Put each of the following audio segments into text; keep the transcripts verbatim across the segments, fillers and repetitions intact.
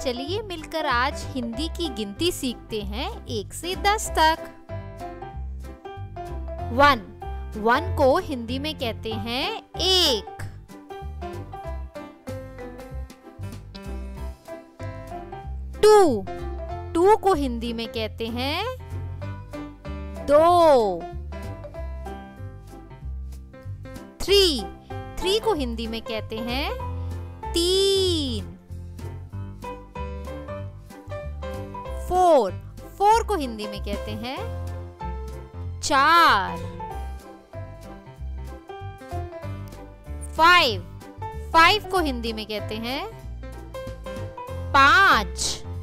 चलिए मिलकर आज हिंदी की गिनती सीखते हैं एक से दस तक। वन वन को हिंदी में कहते हैं एक। टू टू को हिंदी में कहते हैं दो। थ्री थ्री को हिंदी में कहते हैं तीन। फोर फोर को हिंदी में कहते हैं चार। फाइव फाइव को हिंदी में कहते हैं पांच।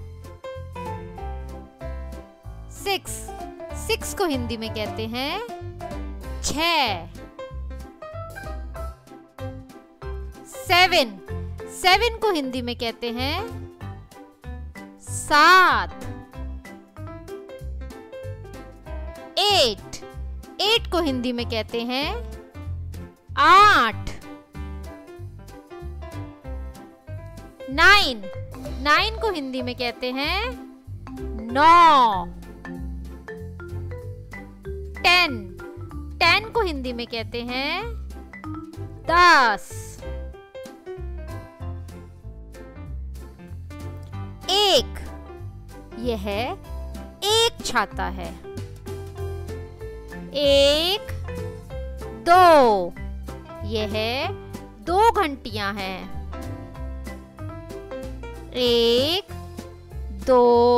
सिक्स सिक्स को हिंदी में कहते हैं छह। सेवन सेवन को हिंदी में कहते हैं सात। एट एट को हिंदी में कहते हैं आठ। नाइन नाइन को हिंदी में कहते हैं नौ। टेन टेन को हिंदी में कहते हैं दस। एक यह एक छाता है। एक दो यह दो घंटियां हैं। एक दो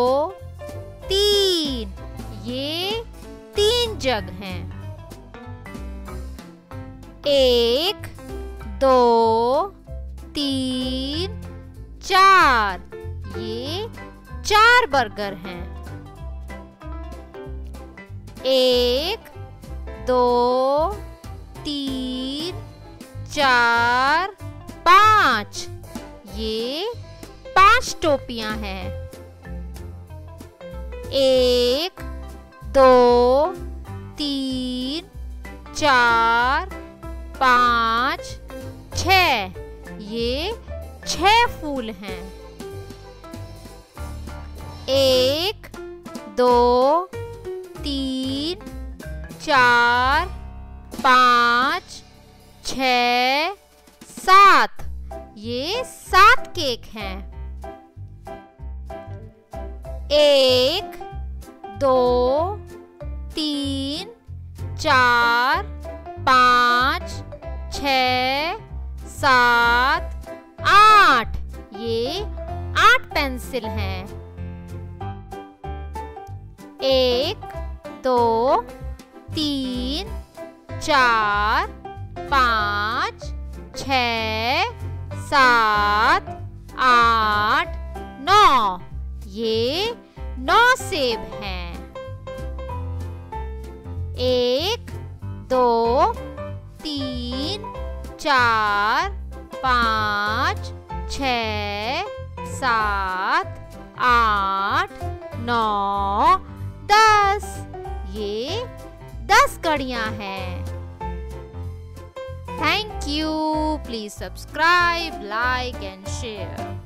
तीन ये तीन जग हैं। एक दो तीन चार ये चार बर्गर हैं। एक दो तीन चार पांच ये पांच टोपियां हैं। एक दो तीन चार पांच छह ये छह फूल हैं। एक दो तीन चार पांच छह सात ये सात केक हैं। एक दो तीन चार पांच छह सात आठ ये आठ पेंसिल हैं। एक दो तीन चार पांच छह सात आठ नौ ये नौ सेब हैं। एक दो तीन चार पांच छह सात आठ नौ दस ये दस कड़ियां हैं। Thank you. Please subscribe, like and share.